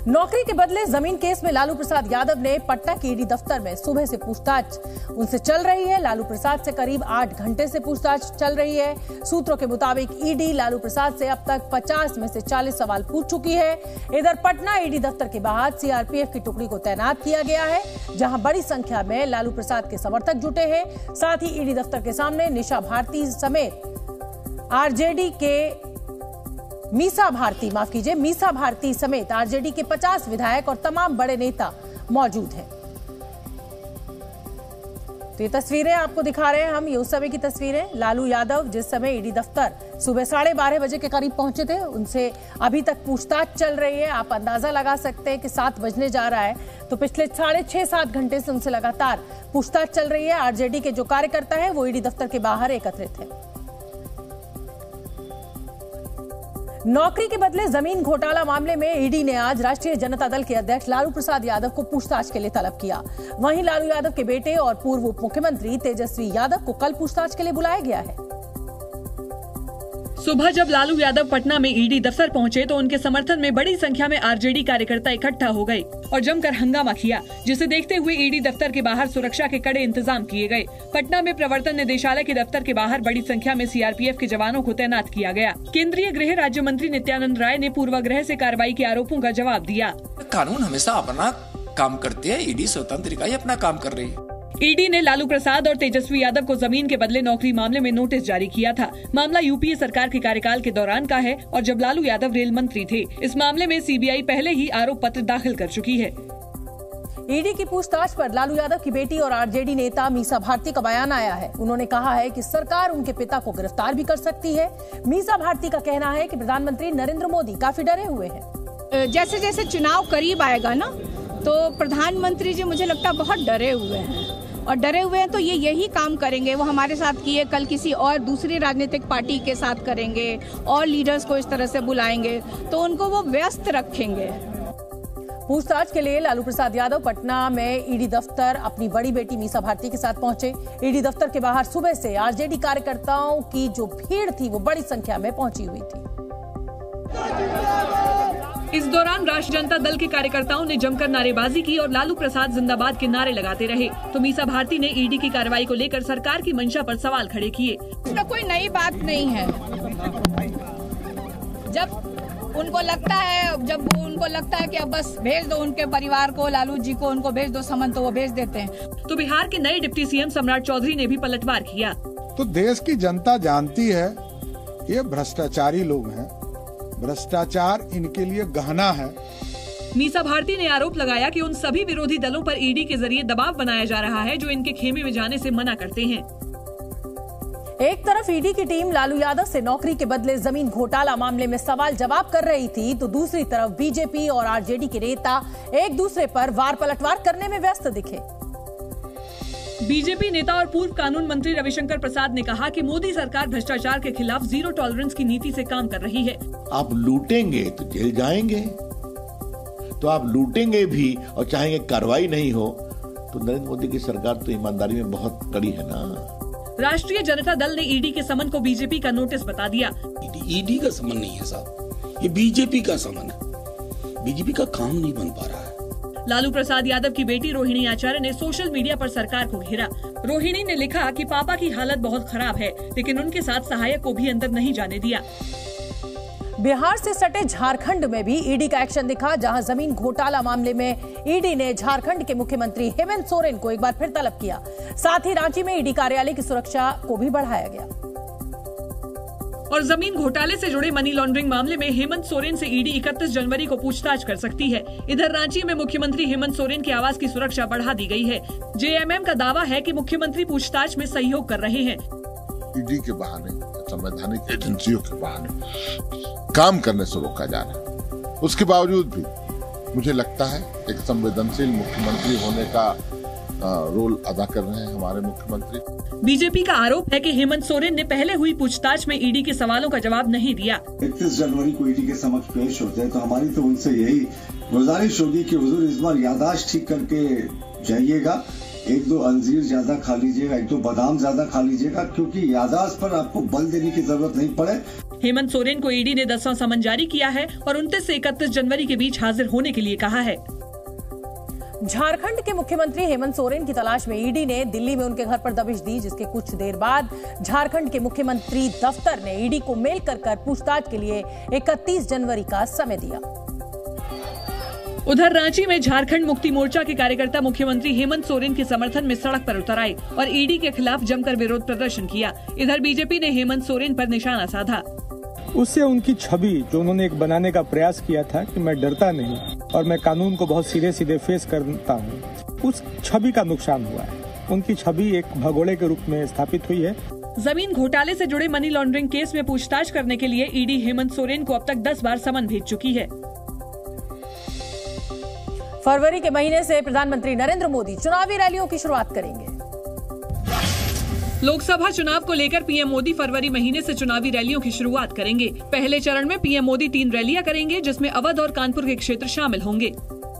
नौकरी के बदले जमीन केस में लालू प्रसाद यादव ने पटना के ईडी दफ्तर में सुबह से पूछताछ उनसे चल रही है। लालू प्रसाद से करीब 8 घंटे से पूछताछ चल रही है। सूत्रों के मुताबिक ईडी लालू प्रसाद से अब तक 50 में से 40 सवाल पूछ चुकी है। इधर पटना ईडी दफ्तर के बाहर सीआरपीएफ की टुकड़ी को तैनात किया गया है, जहां बड़ी संख्या में लालू प्रसाद के समर्थक जुटे हैं। साथ ही ईडी दफ्तर के सामने मीसा भारती समेत आरजेडी के 50 विधायक और तमाम बड़े नेता मौजूद हैं। तो ये तस्वीरें आपको दिखा रहे हैं हम, ये उस समय की तस्वीरें। लालू यादव जिस समय ईडी दफ्तर सुबह 12:30 बजे के करीब पहुंचे थे, उनसे अभी तक पूछताछ चल रही है। आप अंदाजा लगा सकते हैं कि 7 बजने जा रहा है, तो पिछले 6.5-7 घंटे से उनसे लगातार पूछताछ चल रही है। आरजेडी के जो कार्यकर्ता है वो ईडी दफ्तर के बाहर एकत्रित है। नौकरी के बदले जमीन घोटाला मामले में ईडी ने आज राष्ट्रीय जनता दल के अध्यक्ष लालू प्रसाद यादव को पूछताछ के लिए तलब किया। वहीं लालू यादव के बेटे और पूर्व उप मुख्यमंत्री तेजस्वी यादव को कल पूछताछ के लिए बुलाया गया है। सुबह जब लालू यादव पटना में ईडी दफ्तर पहुंचे तो उनके समर्थन में बड़ी संख्या में आरजेडी कार्यकर्ता इकट्ठा हो गए और जमकर हंगामा किया, जिसे देखते हुए ईडी दफ्तर के बाहर सुरक्षा के कड़े इंतजाम किए गए। पटना में प्रवर्तन निदेशालय के दफ्तर के बाहर बड़ी संख्या में सीआरपीएफ के जवानों को तैनात किया गया। केंद्रीय गृह राज्य मंत्री नित्यानंद राय ने पूर्वाग्रह से कार्रवाई के आरोपों का जवाब दिया। कानून हमेशा अपना काम करते हैं, ईडी स्वतंत्र इकाई अपना काम कर रही है। ईडी ने लालू प्रसाद और तेजस्वी यादव को जमीन के बदले नौकरी मामले में नोटिस जारी किया था। मामला यूपीए सरकार के कार्यकाल के दौरान का है और जब लालू यादव रेल मंत्री थे। इस मामले में सीबीआई पहले ही आरोप पत्र दाखिल कर चुकी है। ईडी की पूछताछ पर लालू यादव की बेटी और आरजेडी नेता मीसा भारती का बयान आया है। उन्होंने कहा है कि सरकार उनके पिता को गिरफ्तार भी कर सकती है। मीसा भारती का कहना है कि प्रधानमंत्री नरेंद्र मोदी काफी डरे हुए हैं। जैसे जैसे चुनाव करीब आएगा ना, तो प्रधानमंत्री जी मुझे लगता है बहुत डरे हुए हैं, और डरे हुए हैं तो ये यही काम करेंगे। वो हमारे साथ किए, कल किसी और दूसरी राजनीतिक पार्टी के साथ करेंगे और लीडर्स को इस तरह से बुलाएंगे, तो उनको वो व्यस्त रखेंगे। पूछताछ के लिए लालू प्रसाद यादव पटना में ईडी दफ्तर अपनी बड़ी बेटी मीसा भारती के साथ पहुंचे। ईडी दफ्तर के बाहर सुबह से आरजेडी कार्यकर्ताओं की जो भीड़ थी वो बड़ी संख्या में पहुंची हुई थी। इस दौरान राष्ट्रीय जनता दल के कार्यकर्ताओं ने जमकर नारेबाजी की और लालू प्रसाद जिंदाबाद के नारे लगाते रहे। तो मीसा भारती ने ईडी की कार्रवाई को लेकर सरकार की मंशा पर सवाल खड़े किए। इसमें कोई नई बात नहीं है। जब उनको लगता है कि अब बस भेज दो उनके परिवार को, लालू जी को उनको भेज दो समन, तो वो भेज देते हैं। तो बिहार के नए डिप्टी सीएम सम्राट चौधरी ने भी पलटवार किया। तो देश की जनता जानती है ये भ्रष्टाचारी लोग हैं, भ्रष्टाचार इनके लिए गहना है। मीसा भारती ने आरोप लगाया कि उन सभी विरोधी दलों पर ईडी के जरिए दबाव बनाया जा रहा है जो इनके खेमे में जाने से मना करते हैं। एक तरफ ईडी की टीम लालू यादव से नौकरी के बदले जमीन घोटाला मामले में सवाल जवाब कर रही थी, तो दूसरी तरफ बीजेपी और आरजेडी के नेता एक दूसरे पर वार पलटवार करने में व्यस्त दिखे। बीजेपी नेता और पूर्व कानून मंत्री रविशंकर प्रसाद ने कहा कि मोदी सरकार भ्रष्टाचार के खिलाफ जीरो टॉलरेंस की नीति से काम कर रही है। आप लूटेंगे तो जेल जाएंगे, तो आप लूटेंगे भी और चाहेंगे कार्रवाई नहीं हो, तो नरेंद्र मोदी की सरकार तो ईमानदारी में बहुत कड़ी है ना। राष्ट्रीय जनता दल ने ईडी के समन को बीजेपी का नोटिस बता दिया। ईडी का समन नहीं है साहब, ये बीजेपी का समन है। बीजेपी का काम नहीं बन पा रहा है। लालू प्रसाद यादव की बेटी रोहिणी आचार्य ने सोशल मीडिया पर सरकार को घेरा। रोहिणी ने लिखा कि पापा की हालत बहुत खराब है, लेकिन उनके साथ सहायक को भी अंदर नहीं जाने दिया। बिहार से सटे झारखंड में भी ईडी का एक्शन दिखा, जहां जमीन घोटाला मामले में ईडी ने झारखंड के मुख्यमंत्री हेमंत सोरेन को एक बार फिर तलब किया। साथ ही रांची में ईडी कार्यालय की सुरक्षा को भी बढ़ाया गया। और जमीन घोटाले से जुड़े मनी लॉन्ड्रिंग मामले में हेमंत सोरेन से ईडी 31 जनवरी को पूछताछ कर सकती है। इधर रांची में मुख्यमंत्री हेमंत सोरेन के आवास की सुरक्षा बढ़ा दी गई है। जेएमएम का दावा है कि मुख्यमंत्री पूछताछ में सहयोग कर रहे हैं। ईडी के बहाने, संवैधानिक एजेंसियों के बहाने काम करने से रोका जा रहा है। उसके बावजूद भी मुझे लगता है एक संवेदनशील मुख्यमंत्री होने का रोल अदा कर रहे हैं हमारे मुख्यमंत्री। बीजेपी का आरोप है कि हेमंत सोरेन ने पहले हुई पूछताछ में ईडी के सवालों का जवाब नहीं दिया। 31 जनवरी को ईडी के समक्ष पेश होते हैं, तो हमारी तो उनसे यही गुजारिश होगी कि हुजूर इस बार याददाश्त ठीक करके जाइएगा, एक दो अंजीर ज्यादा खा लीजिएगा, एक दो बादाम ज्यादा खा लीजिएगा, क्योंकि याददाश्त पर आपको बल देने की जरूरत नहीं पड़े। हेमंत सोरेन को ईडी ने 10वां समन जारी किया है और 29 से 31 जनवरी के बीच हाजिर होने के लिए कहा है। झारखंड के मुख्यमंत्री हेमंत सोरेन की तलाश में ईडी ने दिल्ली में उनके घर पर दबिश दी, जिसके कुछ देर बाद झारखंड के मुख्यमंत्री दफ्तर ने ईडी को मेल कर पूछताछ के लिए 31 जनवरी का समय दिया। उधर रांची में झारखंड मुक्ति मोर्चा के कार्यकर्ता मुख्यमंत्री हेमंत सोरेन के समर्थन में सड़क पर उतर आए और ईडी के खिलाफ जमकर विरोध प्रदर्शन किया। इधर बीजेपी ने हेमंत सोरेन पर निशाना साधा। उससे उनकी छवि जो उन्होंने एक बनाने का प्रयास किया था कि मैं डरता नहीं और मैं कानून को बहुत सीधे सीधे फेस करता हूँ, उस छवि का नुकसान हुआ है। उनकी छवि एक भगोड़े के रूप में स्थापित हुई है। जमीन घोटाले से जुड़े मनी लॉन्ड्रिंग केस में पूछताछ करने के लिए ईडी हेमंत सोरेन को अब तक 10 बार समन भेज चुकी है। फरवरी के महीने से प्रधानमंत्री नरेंद्र मोदी चुनावी रैलियों की शुरुआत करेंगे। लोकसभा चुनाव को लेकर पीएम मोदी फरवरी महीने से चुनावी रैलियों की शुरुआत करेंगे। पहले चरण में पीएम मोदी 3 रैलियां करेंगे, जिसमें अवध और कानपुर के क्षेत्र शामिल होंगे।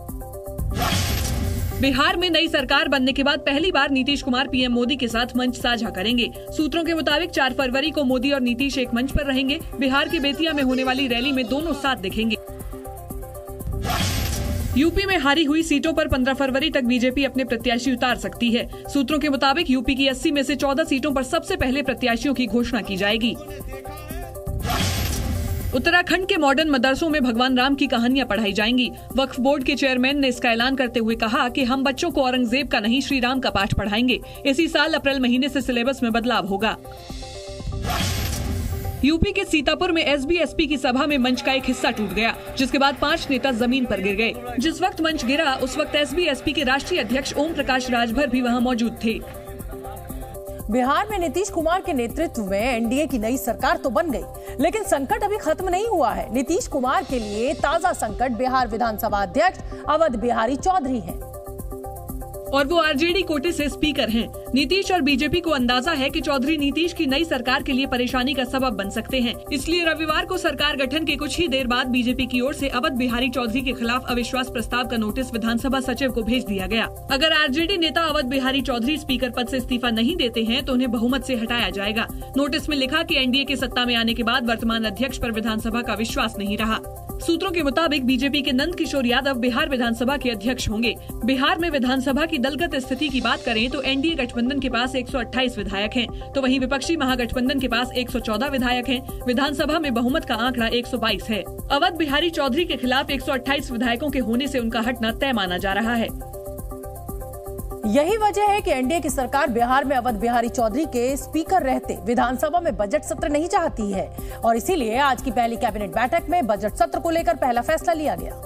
बिहार में नई सरकार बनने के बाद पहली बार नीतीश कुमार पीएम मोदी के साथ मंच साझा करेंगे। सूत्रों के मुताबिक 4 फरवरी को मोदी और नीतीश एक मंच पर रहेंगे। बिहार के बेतिया में होने वाली रैली में दोनों साथ दिखेंगे। यूपी में हारी हुई सीटों पर 15 फरवरी तक बीजेपी अपने प्रत्याशी उतार सकती है। सूत्रों के मुताबिक यूपी की 80 में से 14 सीटों पर सबसे पहले प्रत्याशियों की घोषणा की जाएगी। उत्तराखंड के मॉडर्न मदरसों में भगवान राम की कहानियां पढ़ाई जाएंगी। वक्फ बोर्ड के चेयरमैन ने इसका ऐलान करते हुए कहा कि हम बच्चों को औरंगजेब का नहीं, श्री राम का पाठ पढ़ाएंगे। इसी साल अप्रैल महीने से सिलेबस में बदलाव होगा। यूपी के सीतापुर में एसबी-एसपी की सभा में मंच का एक हिस्सा टूट गया, जिसके बाद 5 नेता जमीन पर गिर गए। जिस वक्त मंच गिरा उस वक्त एसबी-एसपी के राष्ट्रीय अध्यक्ष ओम प्रकाश राजभर भी वहां मौजूद थे। बिहार में नीतीश कुमार के नेतृत्व में एनडीए की नई सरकार तो बन गई, लेकिन संकट अभी खत्म नहीं हुआ है। नीतीश कुमार के लिए ताजा संकट बिहार विधानसभा अध्यक्ष अवध बिहारी चौधरी हैं। और वो आरजेडी कोटे से स्पीकर हैं। नीतीश और बीजेपी को अंदाजा है कि चौधरी नीतीश की नई सरकार के लिए परेशानी का सबब बन सकते हैं। इसलिए रविवार को सरकार गठन के कुछ ही देर बाद बीजेपी की ओर से अवध बिहारी चौधरी के खिलाफ अविश्वास प्रस्ताव का नोटिस विधानसभा सचिव को भेज दिया गया। अगर आरजेडी नेता अवध बिहारी चौधरी स्पीकर पद से इस्तीफा नहीं देते हैं तो उन्हें बहुमत से हटाया जाएगा। नोटिस में लिखा कि एनडीए के सत्ता में आने के बाद वर्तमान अध्यक्ष पर विधानसभा का विश्वास नहीं रहा। सूत्रों के मुताबिक बीजेपी के नंद किशोर यादव बिहार विधानसभा के अध्यक्ष होंगे। बिहार में विधानसभा की दलगत स्थिति की बात करें तो एनडीए गठबंधन के पास 128 विधायक हैं, तो वहीं विपक्षी महागठबंधन के पास 114 विधायक हैं। विधानसभा में बहुमत का आंकड़ा 122 है। अवध बिहारी चौधरी के खिलाफ 128 विधायकों के होने से उनका हटना तय माना जा रहा है। यही वजह है कि एनडीए की सरकार बिहार में अवध बिहारी चौधरी के स्पीकर रहते विधानसभा में बजट सत्र नहीं चाहती है और इसीलिए आज की पहली कैबिनेट बैठक में बजट सत्र को लेकर पहला फैसला लिया गया,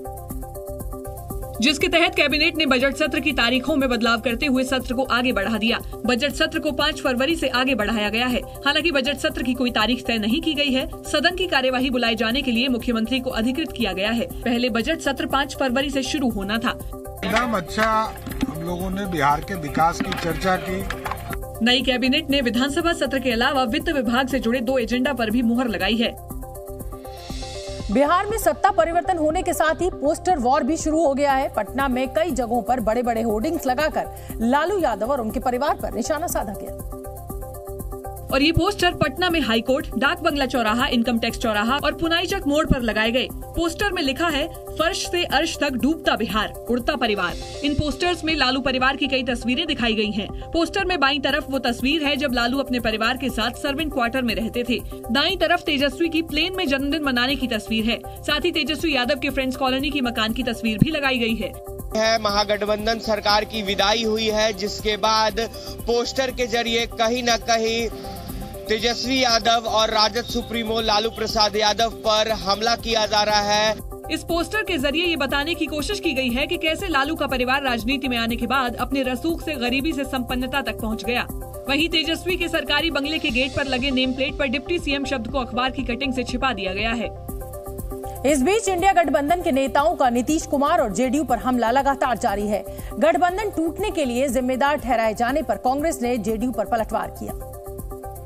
जिसके तहत कैबिनेट ने बजट सत्र की तारीखों में बदलाव करते हुए सत्र को आगे बढ़ा दिया। बजट सत्र को 5 फरवरी से आगे बढ़ाया गया है। हालांकि बजट सत्र की कोई तारीख तय नहीं की गई है। सदन की कार्यवाही बुलाए जाने के लिए मुख्यमंत्री को अधिकृत किया गया है। पहले बजट सत्र 5 फरवरी से शुरू होना था। एकदम अच्छा, हम लोगों ने बिहार के विकास की चर्चा की। नई कैबिनेट ने विधानसभा सत्र के अलावा वित्त विभाग से जुड़े 2 एजेंडा पर भी मुहर लगाई है। बिहार में सत्ता परिवर्तन होने के साथ ही पोस्टर वॉर भी शुरू हो गया है। पटना में कई जगहों पर बड़े बड़े होर्डिंग्स लगाकर लालू यादव और उनके परिवार पर निशाना साधा गया। और ये पोस्टर पटना में हाई कोर्ट, डाक बंगला चौराहा, इनकम टैक्स चौराहा और पुनाईचक मोड़ पर लगाए गए। पोस्टर में लिखा है, फर्श से अर्श तक डूबता बिहार, उड़ता परिवार। इन पोस्टर्स में लालू परिवार की कई तस्वीरें दिखाई गई हैं। पोस्टर में बाईं तरफ वो तस्वीर है जब लालू अपने परिवार के साथ सर्वेंट क्वार्टर में रहते थे। दाईं तरफ तेजस्वी की प्लेन में जन्मदिन मनाने की तस्वीर है। साथ ही तेजस्वी यादव के फ्रेंड्स कॉलोनी की मकान की तस्वीर भी लगाई गई है। महागठबंधन सरकार की विदाई हुई है, जिसके बाद पोस्टर के जरिए कहीं न कहीं तेजस्वी यादव और राजद सुप्रीमो लालू प्रसाद यादव पर हमला किया जा रहा है। इस पोस्टर के जरिए ये बताने की कोशिश की गई है कि कैसे लालू का परिवार राजनीति में आने के बाद अपने रसूख से गरीबी से संपन्नता तक पहुंच गया। वहीं तेजस्वी के सरकारी बंगले के गेट पर लगे नेम प्लेट पर डिप्टी सीएम शब्द को अखबार की कटिंग से छिपा दिया गया है। इस बीच इंडिया गठबंधन के नेताओं का नीतीश कुमार और जेडीयू पर हमला लगातार जारी है। गठबंधन टूटने के लिए जिम्मेदार ठहराए जाने पर कांग्रेस ने जेडीयू पर पलटवार किया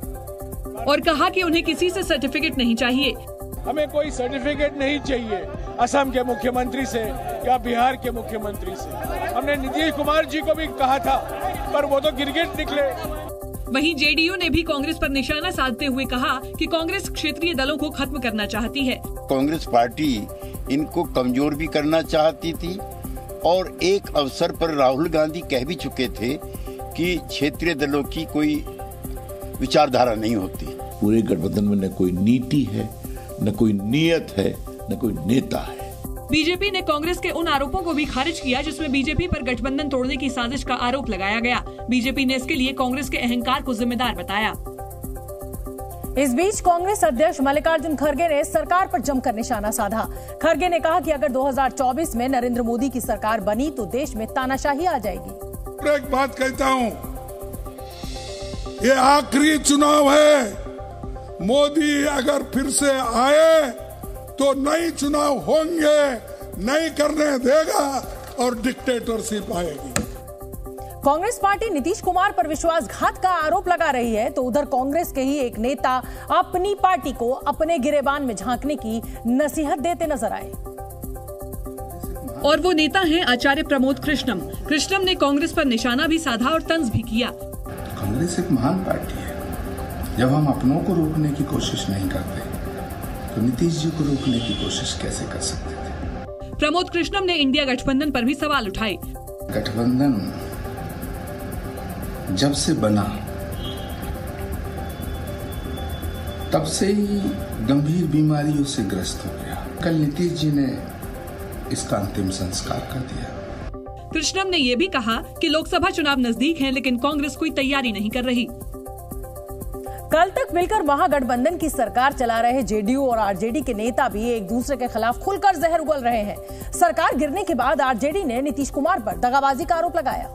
और कहा कि उन्हें किसी से सर्टिफिकेट नहीं चाहिए। हमें कोई सर्टिफिकेट नहीं चाहिए। असम के मुख्यमंत्री से या बिहार के मुख्यमंत्री से। हमने नीतीश कुमार जी को भी कहा था, पर वो तो गिरगिट निकले। वहीं जेडीयू ने भी कांग्रेस पर निशाना साधते हुए कहा कि कांग्रेस क्षेत्रीय दलों को खत्म करना चाहती है। कांग्रेस पार्टी इनको कमजोर भी करना चाहती थी और एक अवसर पर राहुल गांधी कह भी चुके थे कि क्षेत्रीय दलों की कोई विचारधारा नहीं होती। पूरे गठबंधन में न कोई नीति है, न कोई नियत है, न कोई नेता है। बीजेपी ने कांग्रेस के उन आरोपों को भी खारिज किया जिसमें बीजेपी पर गठबंधन तोड़ने की साजिश का आरोप लगाया गया। बीजेपी ने इसके लिए कांग्रेस के अहंकार को जिम्मेदार बताया। इस बीच कांग्रेस अध्यक्ष मल्लिकार्जुन खड़गे ने सरकार पर जमकर निशाना साधा। खड़गे ने कहा कि अगर 2024 में नरेंद्र मोदी की सरकार बनी तो देश में तानाशाही आ जाएगी। एक बात कहता हूं, ये आखिरी चुनाव है। मोदी अगर फिर से आए तो नए चुनाव होंगे, नहीं करने देगा और डिक्टेटरशिप आएगी। कांग्रेस पार्टी नीतीश कुमार पर विश्वासघात का आरोप लगा रही है तो उधर कांग्रेस के ही एक नेता अपनी पार्टी को अपने गिरेबान में झांकने की नसीहत देते नजर आए। और वो नेता हैं आचार्य प्रमोद कृष्णम। कृष्णम ने कांग्रेस पर निशाना भी साधा और तंज भी किया। कांग्रेस एक महान पार्टी है। जब हम अपनों को रोकने की कोशिश नहीं करते तो नीतीश जी को रोकने की कोशिश कैसे कर सकते थे। प्रमोद कृष्णम ने इंडिया गठबंधन पर भी सवाल उठाए। गठबंधन जब से बना तब से ही गंभीर बीमारियों से ग्रस्त हो गया। कल नीतीश जी ने इसका अंतिम संस्कार कर दिया। कृष्णम ने ये भी कहा कि लोकसभा चुनाव नजदीक हैं, लेकिन कांग्रेस कोई तैयारी नहीं कर रही। कल तक मिलकर महागठबंधन की सरकार चला रहे जेडीयू और आरजेडी के नेता भी एक दूसरे के खिलाफ खुलकर जहर उगल रहे हैं। सरकार गिरने के बाद आरजेडी ने नीतीश कुमार पर दगाबाजी का आरोप लगाया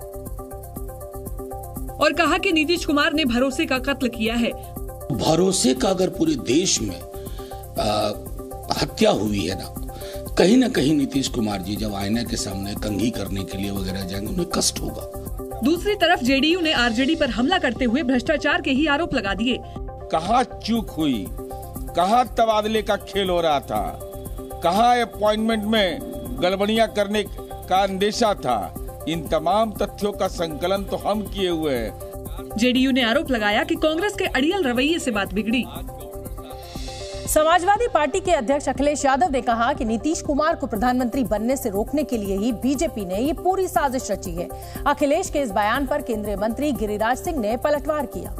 और कहा कि नीतीश कुमार ने भरोसे का कत्ल किया है। भरोसे का अगर पूरे देश में हत्या हुई है ना कहीं नीतीश कुमार जी जब आईने के सामने कंघी करने के लिए वगैरह जाएंगे उन्हें कष्ट होगा। दूसरी तरफ जेडीयू ने आरजेडी पर हमला करते हुए भ्रष्टाचार के ही आरोप लगा दिए। कहाँ चूक हुई, कहाँ तबादले का खेल हो रहा था, कहाँ अपॉइंटमेंट में गड़बड़ियां करने का अंदेशा था, इन तमाम तथ्यों का संकलन तो हम किए हुए हैं। जेडीयू ने आरोप लगाया कि कांग्रेस के अड़ियल रवैये से बात बिगड़ी। समाजवादी पार्टी के अध्यक्ष अखिलेश यादव ने कहा कि नीतीश कुमार को प्रधानमंत्री बनने से रोकने के लिए ही बीजेपी ने ये पूरी साजिश रची है। अखिलेश के इस बयान पर केंद्रीय मंत्री गिरिराज सिंह ने पलटवार किया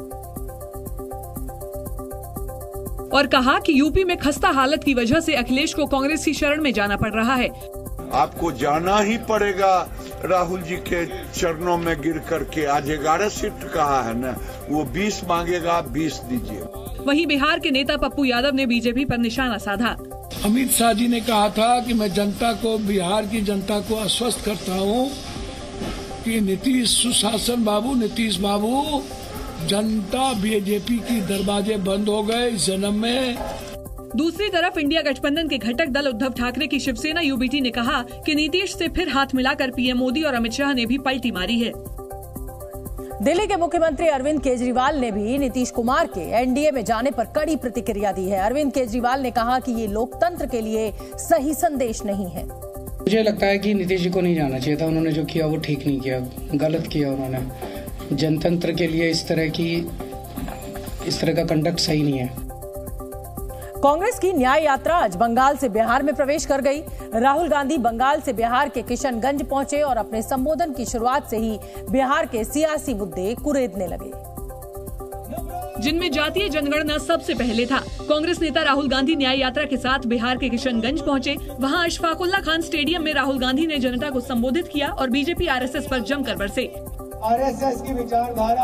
और कहा कि यूपी में खस्ता हालत की वजह से अखिलेश को कांग्रेस की शरण में जाना पड़ रहा है। आपको जाना ही पड़ेगा राहुल जी के चरणों में गिर करके। आज 11 सीट कहा है ना, वो 20 मांगेगा, 20 दीजिए। वहीं बिहार के नेता पप्पू यादव ने बीजेपी पर निशाना साधा। अमित शाह जी ने कहा था कि मैं जनता को, बिहार की जनता को आश्वस्त करता हूं कि नीतीश सुशासन बाबू, नीतीश बाबू, जनता बीजेपी की दरवाजे बंद हो गए इस जन्म में। दूसरी तरफ इंडिया गठबंधन के घटक दल उद्धव ठाकरे की शिवसेना यूबीटी ने कहा कि नीतीश से फिर हाथ मिलाकर पीएम मोदी और अमित शाह ने भी पलटी मारी है। दिल्ली के मुख्यमंत्री अरविंद केजरीवाल ने भी नीतीश कुमार के एनडीए में जाने पर कड़ी प्रतिक्रिया दी है। अरविंद केजरीवाल ने कहा कि ये लोकतंत्र के लिए सही संदेश नहीं है। मुझे लगता है कि नीतीश जी को नहीं जाना चाहिए था। उन्होंने जो किया वो ठीक नहीं किया, गलत किया उन्होंने। जनतंत्र के लिए इस तरह का कंडक्ट सही नहीं है। कांग्रेस की न्याय यात्रा आज बंगाल से बिहार में प्रवेश कर गई। राहुल गांधी बंगाल से बिहार के किशनगंज पहुंचे और अपने संबोधन की शुरुआत से ही बिहार के सियासी मुद्दे कुरेदने लगे, जिनमें जातीय जनगणना सबसे पहले था। कांग्रेस नेता राहुल गांधी न्याय यात्रा के साथ बिहार के किशनगंज पहुंचे। वहां अशफाकुल्ला खान स्टेडियम में राहुल गांधी ने जनता को संबोधित किया और बीजेपी आरएसएस पर जमकर बरसे। आरएसएस की विचारधारा,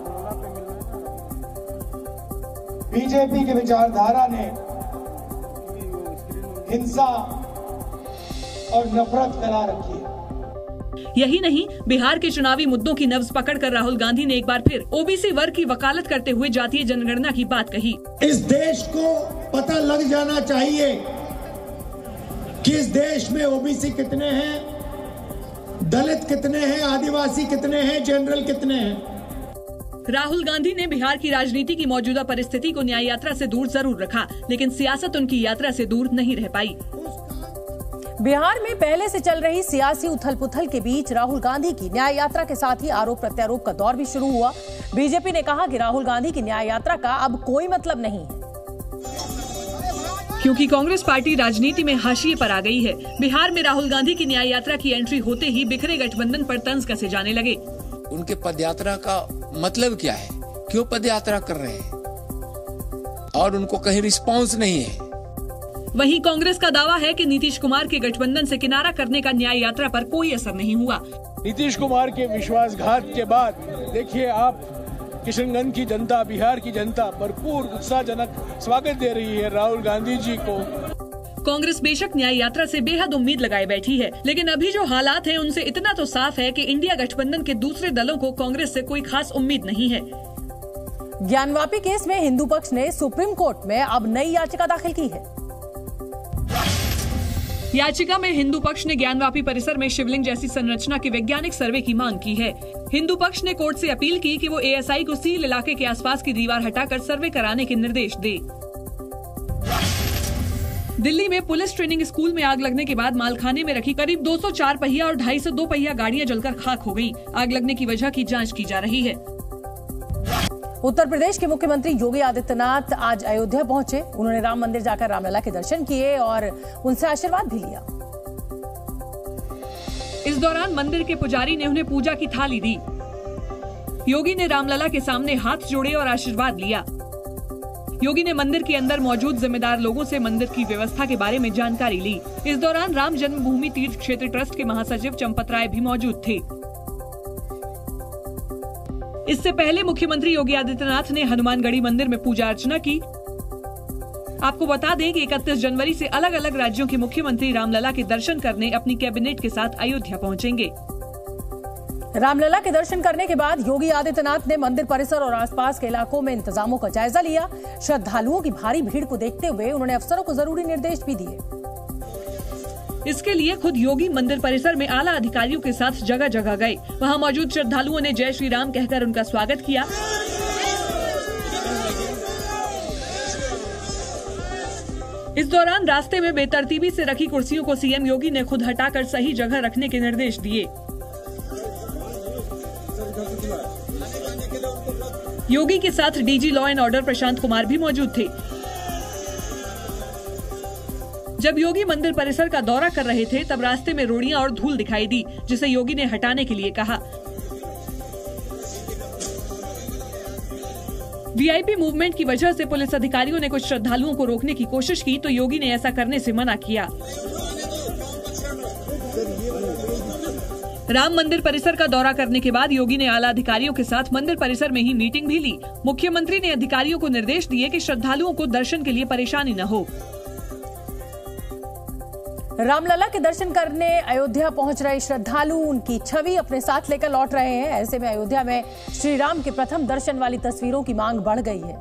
बीजेपी की विचारधारा ने हिंसा और नफरत फैला रखी है। यही नहीं, बिहार के चुनावी मुद्दों की नब्ज पकड़कर राहुल गांधी ने एक बार फिर ओबीसी वर्ग की वकालत करते हुए जातीय जनगणना की बात कही। इस देश को पता लग जाना चाहिए कि इस देश में ओबीसी कितने हैं, दलित कितने हैं, आदिवासी कितने हैं, जनरल कितने हैं। राहुल गांधी ने बिहार की राजनीति की मौजूदा परिस्थिति को न्याय यात्रा से दूर जरूर रखा, लेकिन सियासत उनकी यात्रा से दूर नहीं रह पाई। बिहार में पहले से चल रही सियासी उथल-पुथल के बीच राहुल गांधी की न्याय यात्रा के साथ ही आरोप प्रत्यारोप का दौर भी शुरू हुआ। बीजेपी ने कहा कि राहुल गांधी की न्याय यात्रा का अब कोई मतलब नहीं है, क्योंकि कांग्रेस पार्टी राजनीति में हाशिए पर आ गई है। बिहार में राहुल गांधी की न्याय यात्रा की एंट्री होते ही बिखरे गठबंधन पर तंज कसे जाने लगे। उनके पदयात्रा का मतलब क्या है, क्यों पदयात्रा कर रहे हैं, और उनको कहीं रिस्पांस नहीं है। वहीं कांग्रेस का दावा है कि नीतीश कुमार के गठबंधन से किनारा करने का न्याय यात्रा पर कोई असर नहीं हुआ। नीतीश कुमार के विश्वासघात के बाद देखिए आप किशनगंज की जनता, बिहार की जनता भरपूर उत्साहजनक स्वागत दे रही है राहुल गांधी जी को। कांग्रेस बेशक न्याय यात्रा से बेहद उम्मीद लगाए बैठी है, लेकिन अभी जो हालात हैं उनसे इतना तो साफ है कि इंडिया गठबंधन के दूसरे दलों को कांग्रेस से कोई खास उम्मीद नहीं है। ज्ञानवापी केस में हिंदू पक्ष ने सुप्रीम कोर्ट में अब नई याचिका दाखिल की है। याचिका में हिंदू पक्ष ने ज्ञानवापी परिसर में शिवलिंग जैसी संरचना के वैज्ञानिक सर्वे की मांग की है। हिंदू पक्ष ने कोर्ट से अपील की कि वो एएसआई को सील इलाके के आसपास की दीवार हटाकर सर्वे कराने के निर्देश दे। दिल्ली में पुलिस ट्रेनिंग स्कूल में आग लगने के बाद मालखाने में रखी करीब 204 पहिया और 250 दो पहिया गाड़ियां जलकर खाक हो गयी। आग लगने की वजह की जांच की जा रही है। उत्तर प्रदेश के मुख्यमंत्री योगी आदित्यनाथ आज अयोध्या पहुंचे। उन्होंने राम मंदिर जाकर रामलला के दर्शन किए और उनसे आशीर्वाद भी लिया। इस दौरान मंदिर के पुजारी ने उन्हें पूजा की थाली दी। योगी ने रामलला के सामने हाथ जोड़े और आशीर्वाद लिया। योगी ने मंदिर के अंदर मौजूद जिम्मेदार लोगों से मंदिर की व्यवस्था के बारे में जानकारी ली। इस दौरान राम जन्मभूमि तीर्थ क्षेत्र ट्रस्ट के महासचिव चंपत राय भी मौजूद थे। इससे पहले मुख्यमंत्री योगी आदित्यनाथ ने हनुमानगढ़ी मंदिर में पूजा अर्चना की। आपको बता दें कि 31 जनवरी से अलग अलग राज्यों के मुख्यमंत्री रामलला के दर्शन करने अपनी कैबिनेट के साथ अयोध्या पहुंचेंगे। रामलला के दर्शन करने के बाद योगी आदित्यनाथ ने मंदिर परिसर और आसपास के इलाकों में इंतजामों का जायजा लिया। श्रद्धालुओं की भारी भीड़ को देखते हुए उन्होंने अफसरों को जरूरी निर्देश भी दिए। इसके लिए खुद योगी मंदिर परिसर में आला अधिकारियों के साथ जगह जगह गए। वहां मौजूद श्रद्धालुओं ने जय श्री राम कहकर उनका स्वागत किया। इस दौरान रास्ते में बेतरतीबी से रखी कुर्सियों को सीएम योगी ने खुद हटाकर सही जगह रखने के निर्देश दिए। योगी के साथ DG law and order Prashant Kumar भी मौजूद थे। जब योगी मंदिर परिसर का दौरा कर रहे थे तब रास्ते में रोड़ियां और धूल दिखाई दी, जिसे योगी ने हटाने के लिए कहा। वीआईपी मूवमेंट की वजह से पुलिस अधिकारियों ने कुछ श्रद्धालुओं को रोकने की कोशिश की तो योगी ने ऐसा करने से मना किया। राम मंदिर परिसर का दौरा करने के बाद योगी ने आला अधिकारियों के साथ मंदिर परिसर में ही मीटिंग भी ली। मुख्यमंत्री ने अधिकारियों को निर्देश दिए कि श्रद्धालुओं को दर्शन के लिए परेशानी न हो। रामलला के दर्शन करने अयोध्या पहुंच रहे श्रद्धालु उनकी छवि अपने साथ लेकर लौट रहे हैं। ऐसे में अयोध्या में श्री राम के प्रथम दर्शन वाली तस्वीरों की मांग बढ़ गई है,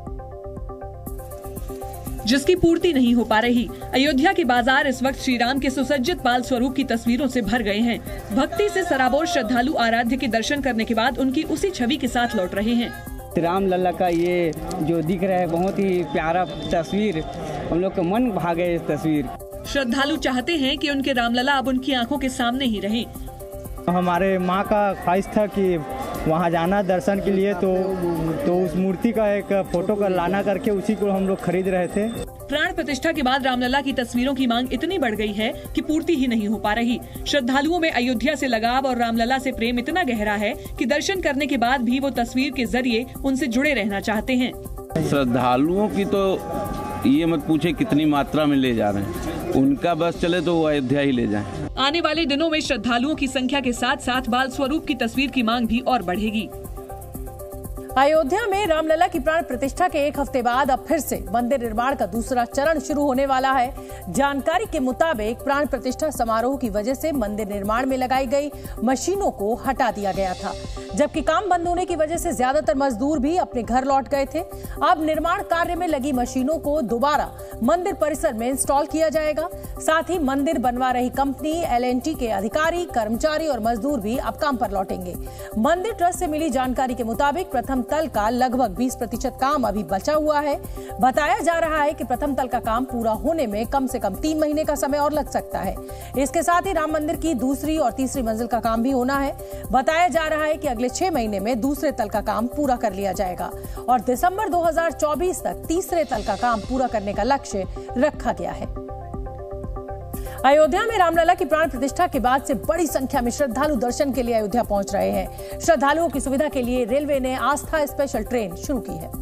जिसकी पूर्ति नहीं हो पा रही। अयोध्या के बाजार इस वक्त श्री राम के सुसज्जित बाल स्वरूप की तस्वीरों से भर गए हैं। भक्ति से सराबोर श्रद्धालु आराध्य के दर्शन करने के बाद उनकी उसी छवि के साथ लौट रहे हैं। रामलला का ये जो दिख रहा है बहुत ही प्यारा तस्वीर, हम लोग का मन भा गए इस तस्वीर। श्रद्धालु चाहते हैं कि उनके रामलला अब उनकी आंखों के सामने ही रहे। हमारे माँ का ख्वाहिश था कि वहाँ जाना दर्शन के लिए, तो उस मूर्ति का एक फोटो का लाना करके उसी को हम लोग खरीद रहे थे। प्राण प्रतिष्ठा के बाद रामलला की तस्वीरों की मांग इतनी बढ़ गई है कि पूर्ति ही नहीं हो पा रही। श्रद्धालुओं में अयोध्या से लगाव और रामलला से प्रेम इतना गहरा है कि दर्शन करने के बाद भी वो तस्वीर के जरिए उनसे जुड़े रहना चाहते हैं। श्रद्धालुओं की तो ये मत पूछे कितनी मात्रा में ले जा रहे हैं, उनका बस चले तो वो अयोध्या ही ले जाएं। आने वाले दिनों में श्रद्धालुओं की संख्या के साथ साथ बाल स्वरूप की तस्वीर की मांग भी और बढ़ेगी। अयोध्या में रामलला की प्राण प्रतिष्ठा के एक हफ्ते बाद अब फिर से मंदिर निर्माण का दूसरा चरण शुरू होने वाला है। जानकारी के मुताबिक प्राण प्रतिष्ठा समारोह की वजह से मंदिर निर्माण में लगाई गई मशीनों को हटा दिया गया था, जबकि काम बंद होने की वजह से ज्यादातर मजदूर भी अपने घर लौट गए थे। अब निर्माण कार्य में लगी मशीनों को दोबारा मंदिर परिसर में इंस्टॉल किया जाएगा। साथ ही मंदिर बनवा रही कंपनी L&T के अधिकारी, कर्मचारी और मजदूर भी अब काम पर लौटेंगे। मंदिर ट्रस्ट से मिली जानकारी के मुताबिक प्रथम तल का लगभग 20% काम अभी बचा हुआ है। बताया जा रहा है कि प्रथम तल का काम पूरा होने में कम से कम 3 महीने का समय और लग सकता है। इसके साथ ही राम मंदिर की दूसरी और तीसरी मंजिल का काम भी होना है। बताया जा रहा है कि अगले 6 महीने में दूसरे तल का काम पूरा कर लिया जाएगा और दिसंबर 2024 तक तीसरे तल का काम पूरा करने का लक्ष्य रखा गया है। अयोध्या में रामलला की प्राण प्रतिष्ठा के बाद से बड़ी संख्या में श्रद्धालु दर्शन के लिए अयोध्या पहुंच रहे हैं। श्रद्धालुओं की सुविधा के लिए रेलवे ने आस्था स्पेशल ट्रेन शुरू की है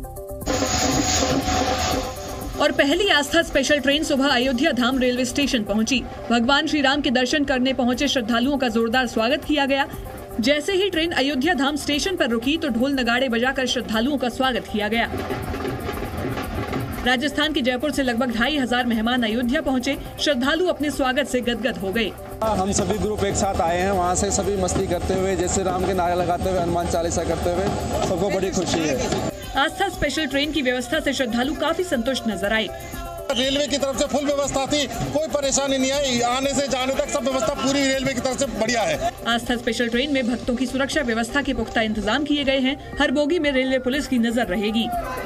और पहली आस्था स्पेशल ट्रेन सुबह अयोध्या धाम रेलवे स्टेशन पहुंची। भगवान श्री राम के दर्शन करने पहुंचे श्रद्धालुओं का जोरदार स्वागत किया गया। जैसे ही ट्रेन अयोध्या धाम स्टेशन पर रुकी तो ढोल नगाड़े बजाकर श्रद्धालुओं का स्वागत किया गया। राजस्थान के जयपुर से लगभग 2500 मेहमान अयोध्या पहुंचे। श्रद्धालु अपने स्वागत से गदगद हो गए। हम सभी ग्रुप एक साथ आए हैं, वहां से सभी मस्ती करते हुए, जैसे राम के नारे लगाते हुए, हनुमान चालीसा करते हुए, सबको बड़ी खुशी है। आस्था स्पेशल ट्रेन की व्यवस्था से श्रद्धालु काफी संतुष्ट नजर आए। रेलवे की तरफ से फुल व्यवस्था थी, कोई परेशानी नहीं आई, आने से जाने तक सब व्यवस्था पूरी रेलवे की तरफ से बढ़िया है। आस्था स्पेशल ट्रेन में भक्तों की सुरक्षा व्यवस्था के पुख्ता इंतजाम किए गए हैं। हर बोगी में रेलवे पुलिस की नजर रहेगी।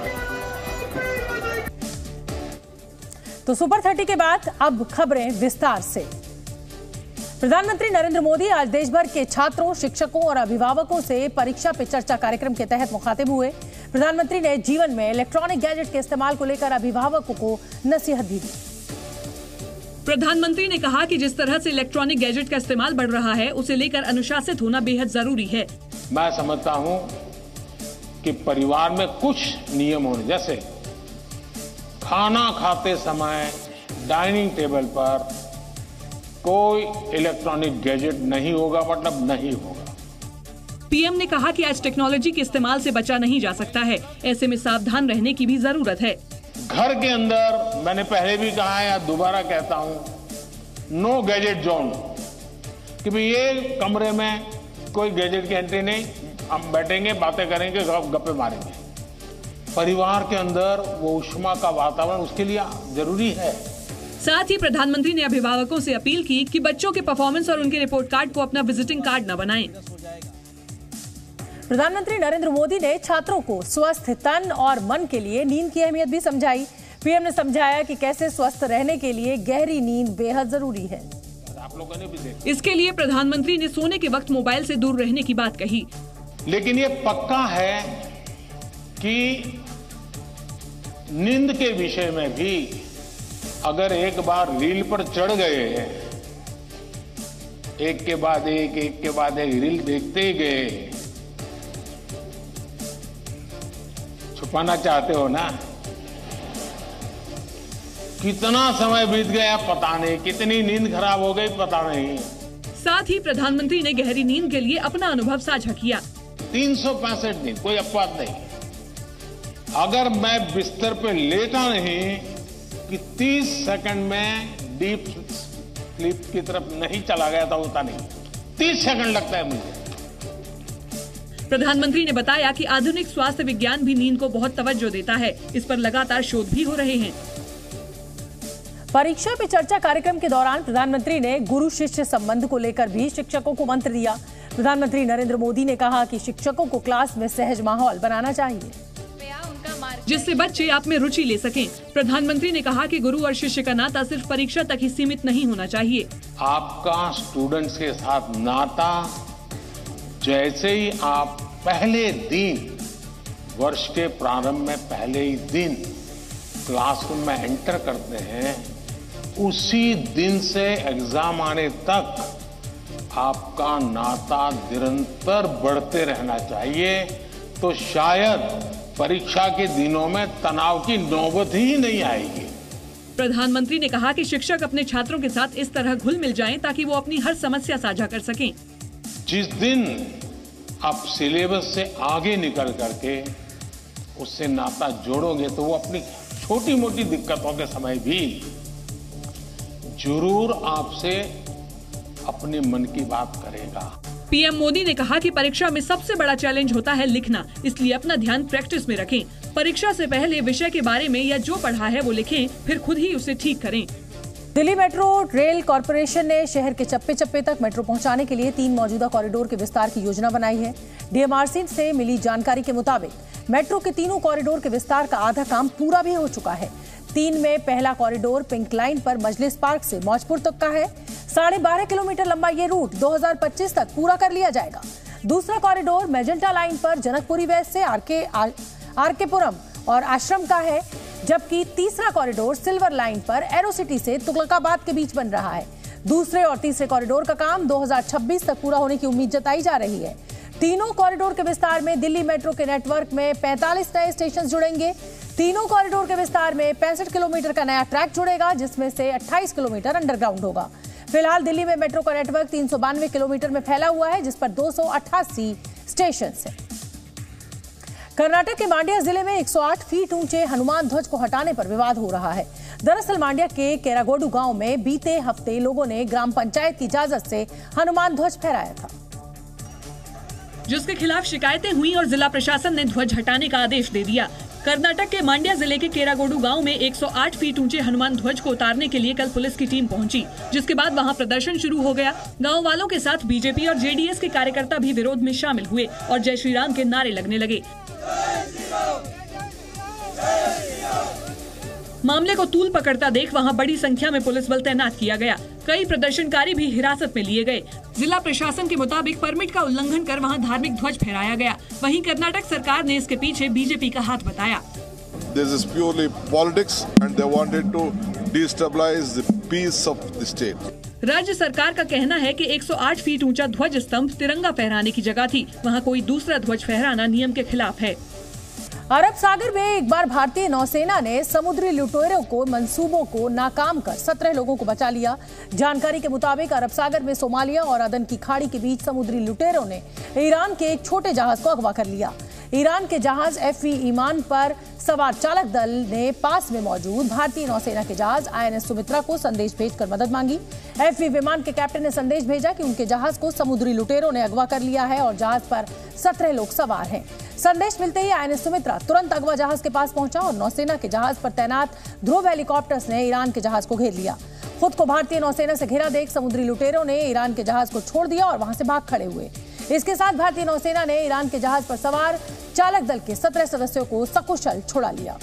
तो सुपर 30 के बाद अब खबरें विस्तार से। प्रधानमंत्री नरेंद्र मोदी आज देश भर के छात्रों, शिक्षकों और अभिभावकों से परीक्षा पे चर्चा कार्यक्रम के तहत मुखातिब हुए। प्रधानमंत्री ने जीवन में इलेक्ट्रॉनिक गैजेट के इस्तेमाल को लेकर अभिभावकों को नसीहत भी दी। प्रधानमंत्री ने कहा कि जिस तरह से इलेक्ट्रॉनिक गैजेट का इस्तेमाल बढ़ रहा है, उसे लेकर अनुशासित होना बेहद जरूरी है। मैं समझता हूँ कि परिवार में कुछ नियम होने, जैसे खाना खाते समय डाइनिंग टेबल पर कोई इलेक्ट्रॉनिक गैजेट नहीं होगा, मतलब नहीं होगा। पीएम ने कहा कि आज टेक्नोलॉजी के इस्तेमाल से बचा नहीं जा सकता है, ऐसे में सावधान रहने की भी जरूरत है। घर के अंदर मैंने पहले भी कहा है या दोबारा कहता हूं, नो गैजेट जोन, कि भाई ये कमरे में कोई गैजेट की एंट्री नहीं, हम बैठेंगे, बातें करेंगे, गप्पे मारेंगे। परिवार के अंदर वो उष्मा का वातावरण उसके लिए जरूरी है। साथ ही प्रधानमंत्री ने अभिभावकों से अपील की कि बच्चों के परफॉर्मेंस और उनके रिपोर्ट कार्ड को अपना विजिटिंग कार्ड न बनाएं। प्रधानमंत्री नरेंद्र मोदी ने छात्रों को स्वस्थ तन और मन के लिए नींद की अहमियत भी समझाई। पीएम ने समझाया कि कैसे स्वस्थ रहने के लिए गहरी नींद बेहद जरूरी है। आप लोगों ने भी देखा। इसके लिए प्रधानमंत्री ने सोने के वक्त मोबाइल से दूर रहने की बात कही। लेकिन ये पक्का है कि नींद के विषय में भी अगर एक बार रील पर चढ़ गए, एक के बाद एक रील देखते ही गए, छुपाना चाहते हो ना, कितना समय बीत गया पता नहीं, कितनी नींद खराब हो गई पता नहीं। साथ ही प्रधानमंत्री ने गहरी नींद के लिए अपना अनुभव साझा किया। 365 दिन, कोई अपवाद नहीं। अगर मैं बिस्तर पे लेटा नहीं कि 30 सेकंड में डीप स्लीप की तरफ नहीं चला गया था, होता नहीं। 30 सेकंड लगता है मुझे। प्रधानमंत्री ने बताया कि आधुनिक स्वास्थ्य विज्ञान भी नींद को बहुत तवज्जो देता है। इस पर लगातार शोध भी हो रहे हैं। परीक्षा पे चर्चा कार्यक्रम के दौरान प्रधानमंत्री ने गुरु शिष्य संबंध को लेकर भी शिक्षकों को मंत्र दिया। प्रधानमंत्री नरेंद्र मोदी ने कहा कि शिक्षकों को क्लास में सहज माहौल बनाना चाहिए, जिससे बच्चे आप में रुचि ले सकें। प्रधानमंत्री ने कहा कि गुरु और शिष्य का नाता सिर्फ परीक्षा तक ही सीमित नहीं होना चाहिए। आपका स्टूडेंट्स के साथ नाता जैसे ही आप पहले दिन, वर्ष के प्रारंभ में पहले ही दिन क्लासरूम में एंटर करते हैं, उसी दिन से एग्जाम आने तक आपका नाता निरंतर बढ़ते रहना चाहिए। तो शायद परीक्षा के दिनों में तनाव की नौबत ही नहीं आएगी। प्रधानमंत्री ने कहा कि शिक्षक अपने छात्रों के साथ इस तरह घुल मिल जाएं ताकि वो अपनी हर समस्या साझा कर सकें। जिस दिन आप सिलेबस से आगे निकल करके उससे नाता जोड़ोगे तो वो अपनी छोटी मोटी दिक्कतों के समय भी जरूर आपसे अपने मन की बात करेगा। पीएम मोदी ने कहा कि परीक्षा में सबसे बड़ा चैलेंज होता है लिखना, इसलिए अपना ध्यान प्रैक्टिस में रखें। परीक्षा से पहले विषय के बारे में या जो पढ़ा है वो लिखें, फिर खुद ही उसे ठीक करें। दिल्ली मेट्रो रेल कॉरपोरेशन ने शहर के चप्पे चप्पे तक मेट्रो पहुंचाने के लिए 3 मौजूदा कॉरिडोर के विस्तार की योजना बनाई है। डीएमआरसी से मिली जानकारी के मुताबिक मेट्रो के तीनों कॉरिडोर के विस्तार का आधा काम पूरा भी हो चुका है। 3 में पहला कॉरिडोर पिंक लाइन पर मजलिस पार्क से मौजपुर तक का है। 12.5 किलोमीटर लंबा ये रूट 2025 तक पूरा कर लिया जाएगा। दूसरा कॉरिडोर मेजेंटा लाइन पर जनकपुरी वेस्ट से आरकेपुरम और आश्रम का है, जबकि तीसरा कॉरिडोर सिल्वर लाइन पर एरोसिटी से तुगलकाबाद के बीच बन रहा है। दूसरे और तीसरे कॉरिडोर का काम 2026 तक पूरा होने की उम्मीद जताई जा रही है। तीनों कॉरिडोर के विस्तार में दिल्ली मेट्रो के नेटवर्क में 45 नए स्टेशन जुड़ेंगे। तीनों कॉरिडोर के विस्तार में 65 किलोमीटर का नया ट्रैक जुड़ेगा, जिसमें से 28 किलोमीटर अंडरग्राउंड होगा। फिलहाल दिल्ली में मेट्रो का नेटवर्क 392 किलोमीटर में फैला हुआ है, जिस पर 288 स्टेशन है। कर्नाटक के मांड्या जिले में 108 फीट ऊंचे हनुमान ध्वज को हटाने पर विवाद हो रहा है। दरअसल मांड्या के केरागोडू गांव में बीते हफ्ते लोगों ने ग्राम पंचायत की इजाजत से हनुमान ध्वज फहराया था, जिसके खिलाफ शिकायतें हुई और जिला प्रशासन ने ध्वज हटाने का आदेश दे दिया। कर्नाटक के मांड्या जिले के केरागोडू गांव में 108 फीट ऊंचे हनुमान ध्वज को उतारने के लिए कल पुलिस की टीम पहुंची, जिसके बाद वहां प्रदर्शन शुरू हो गया। गांव वालों के साथ बीजेपी और जेडीएस के कार्यकर्ता भी विरोध में शामिल हुए और जय श्री राम के नारे लगने लगे। मामले को तूल पकड़ता देख वहां बड़ी संख्या में पुलिस बल तैनात किया गया। कई प्रदर्शनकारी भी हिरासत में लिए गए। जिला प्रशासन के मुताबिक परमिट का उल्लंघन कर वहां धार्मिक ध्वज फहराया गया। वहीं कर्नाटक सरकार ने इसके पीछे बीजेपी का हाथ बताया। This is purely politics and they wanted to destabilize the peace of the state. राज्य सरकार का कहना है कि 108 फीट ऊंचा ध्वज स्तंभ तिरंगा फहराने की जगह थी। वहां कोई दूसरा ध्वज फहराना नियम के खिलाफ है। अरब सागर में एक बार भारतीय नौसेना ने समुद्री लुटेरों को मंसूबों को नाकाम कर 17 लोगों को बचा लिया। जानकारी के मुताबिक अरब सागर में सोमालिया और अदन की खाड़ी के बीच समुद्री लुटेरों ने ईरान के एक छोटे जहाज को अगवा कर लिया। ईरान के जहाज एफवी ईमान पर सवार चालक दल ने पास में मौजूद भारतीय नौसेना के जहाज INS सुमित्रा को संदेश भेजकर मदद मांगी। एफवी विमान के कैप्टन ने संदेश भेजा कि उनके जहाज को समुद्री लुटेरों ने अगवा कर लिया है और जहाज पर 17 लोग सवार हैं। संदेश मिलते ही INS सुमित्रा तुरंत अगवा जहाज के पास पहुंचा और नौसेना के जहाज पर तैनात ध्रुव हेलीकॉप्टर्स ने ईरान के जहाज को घेर लिया। खुद को भारतीय नौसेना से घिरा देख समुद्री लुटेरों ने ईरान के जहाज को छोड़ दिया और वहां से भाग खड़े हुए। इसके साथ भारतीय नौसेना ने ईरान के जहाज पर सवार चालक दल के 17 सदस्यों को सकुशल छुड़ा लिया।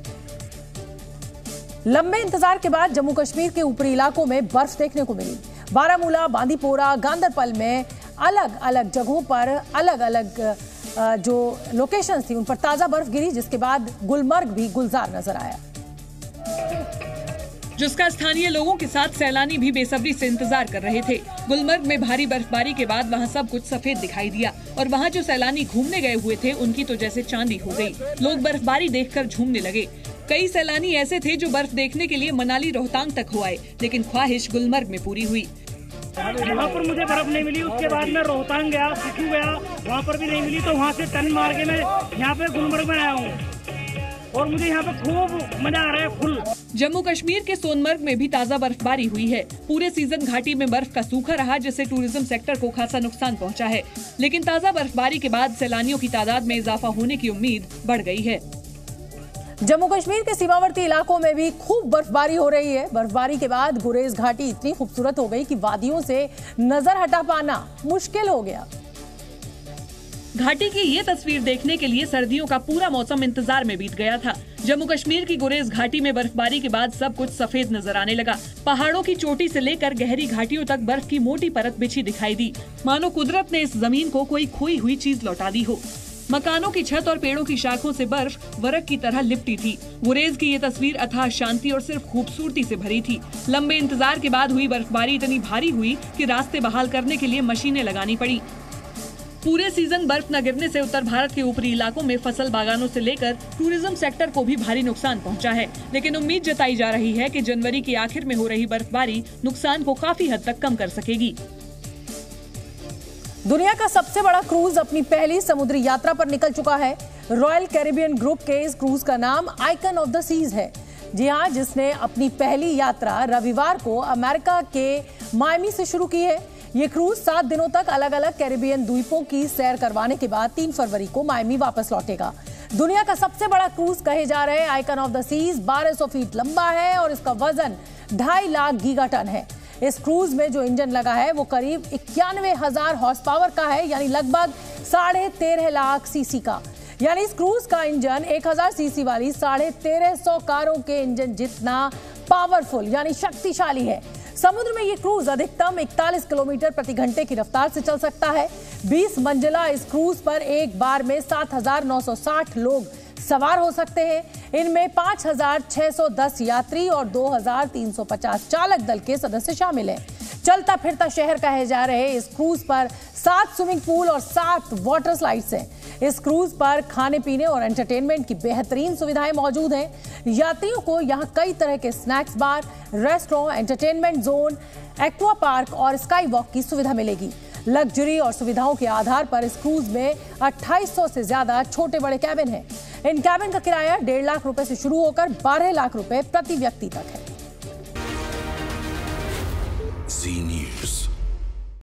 लंबे इंतजार के बाद जम्मू कश्मीर के ऊपरी इलाकों में बर्फ देखने को मिली। बारामूला, बांदीपोरा, गांदरबल में अलग अलग जगहों पर अलग अलग जो लोकेशंस थी उन पर ताजा बर्फ गिरी, जिसके बाद गुलमर्ग भी गुलजार नजर आया, जिसका स्थानीय लोगों के साथ सैलानी भी बेसब्री से इंतजार कर रहे थे। गुलमर्ग में भारी बर्फबारी के बाद वहां सब कुछ सफेद दिखाई दिया और वहां जो सैलानी घूमने गए हुए थे उनकी तो जैसे चांदी हो गई। लोग बर्फबारी देखकर झूमने लगे। कई सैलानी ऐसे थे जो बर्फ देखने के लिए मनाली रोहतांग तक हो आए, लेकिन ख्वाहिश गुलमर्ग में पूरी हुई। वहाँ पर मुझे बर्फ नहीं मिली, उसके बाद मैं रोहतांग गया, सिक्किम गया, वहाँ पर भी नहीं मिली, तो वहाँ से टर्न मार के मैं यहाँ पे गुलमर्ग में आया हूँ और मुझे यहाँ पे खूब मजा आ रहा है फुल। जम्मू कश्मीर के सोनमर्ग में भी ताजा बर्फबारी हुई है। पूरे सीजन घाटी में बर्फ का सूखा रहा, जिससे टूरिज्म सेक्टर को खासा नुकसान पहुँचा है, लेकिन ताजा बर्फबारी के बाद सैलानियों की तादाद में इजाफा होने की उम्मीद बढ़ गई है। जम्मू कश्मीर के सीमावर्ती इलाकों में भी खूब बर्फबारी हो रही है। बर्फबारी के बाद गुरेज घाटी इतनी खूबसूरत हो गई कि वादियों से नजर हटा पाना मुश्किल हो गया। घाटी की ये तस्वीर देखने के लिए सर्दियों का पूरा मौसम इंतजार में बीत गया था। जम्मू कश्मीर की गुरेज घाटी में बर्फबारी के बाद सब कुछ सफेद नजर आने लगा। पहाड़ों की चोटी से लेकर गहरी घाटियों तक बर्फ की मोटी परत बिछी दिखाई दी, मानो कुदरत ने इस जमीन को कोई खोई हुई चीज लौटा दी हो। मकानों की छत और पेड़ों की शाखों से बर्फ वरक की तरह लिपटी थी। गुरेज की ये तस्वीर अथाह शांति और सिर्फ खूबसूरती से भरी थी। लंबे इंतजार के बाद हुई बर्फबारी इतनी भारी हुई कि रास्ते बहाल करने के लिए मशीनें लगानी पड़ी। पूरे सीजन बर्फ न गिरने से उत्तर भारत के ऊपरी इलाकों में फसल बागानों से लेकर टूरिज्म सेक्टर को भी भारी नुकसान पहुंचा है, लेकिन उम्मीद जताई जा रही है कि जनवरी के आखिर में हो रही बर्फबारी नुकसान को काफी हद तक कम कर सकेगी। दुनिया का सबसे बड़ा क्रूज अपनी पहली समुद्री यात्रा पर निकल चुका है। रॉयल कैरिबियन ग्रुप के इस क्रूज का नाम आइकन ऑफ द सीज है। जी हाँ, जिसने अपनी पहली यात्रा रविवार को अमेरिका के मायमी से शुरू की है। ये क्रूज 7 दिनों तक अलग अलग कैरिबियन द्वीपों की सैर करवाने के बाद 3 फरवरी को मायमी वापस लौटेगा। दुनिया का सबसे बड़ा क्रूज कहे जा रहे Icon of the Seas 1200 feet लंबा है और इसका वजन 2.5 लाख गीगाटन है। इस क्रूज में जो इंजन लगा है वो करीब 91,000 हॉर्स पावर का है, यानी लगभग 13.5 लाख सीसी का। यानी इस क्रूज का इंजन 1000 सीसी वाली 1350 कारों के इंजन जितना पावरफुल यानी शक्तिशाली है। समुद्र में ये क्रूज अधिकतम 41 किलोमीटर प्रति घंटे की रफ्तार से चल सकता है। 20 मंजिला इस क्रूज पर एक बार में 7,960 लोग सवार हो सकते हैं। इनमें 5,610 यात्री और 2,350 चालक दल के सदस्य शामिल हैं। चलता फिरता शहर कहे जा रहे इस क्रूज पर 7 स्विमिंग पूल और 7 वाटर स्लाइड्स हैं। इस क्रूज पर खाने पीने और एंटरटेनमेंट की बेहतरीन सुविधाएं मौजूद हैं। यात्रियों को यहां कई तरह के snacks bar, restaurant, entertainment zone, aqua park और स्काई वॉक की सुविधा मिलेगी। लग्जरी और सुविधाओं के आधार पर इस क्रूज में 2800 से ज्यादा छोटे बड़े कैबिन हैं। इन कैबिन का किराया 1.5 लाख रुपए से शुरू होकर 12 लाख रुपए प्रति व्यक्ति तक है।